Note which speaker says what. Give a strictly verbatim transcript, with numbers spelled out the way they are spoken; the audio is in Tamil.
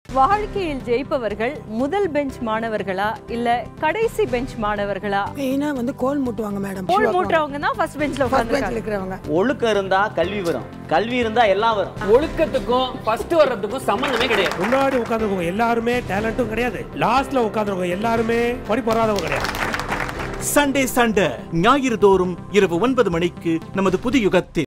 Speaker 1: வாழ்க்கையில் ஜெயிப்பவர்கள் முதல் பெஞ்ச் மாணவர்களா இல்ல கடைசி பெஞ்ச் மாணவர்களா?
Speaker 2: மெயினா வந்து கோல் மூட்டுவாங்க மேடம்.
Speaker 1: கோல் மூட்றவங்க தான் ஃபர்ஸ்ட் பெஞ்ச்ல உட்கார்ந்திருக்காங்க.
Speaker 3: ஒழுக்கம் இருந்தா கல்வி வரும், கல்வி இருந்தா எல்லாம் வரும்.
Speaker 4: ஒழுக்கத்துக்கும் ஃபர்ஸ்ட் வர்றதுக்கும் சம்பந்தமே கிடையாது.
Speaker 5: முன்னாடி உட்கார்ந்திருக்கவங்க எல்லாருமே டேலண்ட்டும் கிடையாது, லாஸ்ட்ல உட்கார்ந்திருக்கவங்க எல்லாருமே படிப்பு வராதவங்க கிடையாது.
Speaker 6: சண்டே சண்டே ஞாயிறு தோறும் இரவு ஒன்பது மணிக்கு நமது புது யுகத்தில்.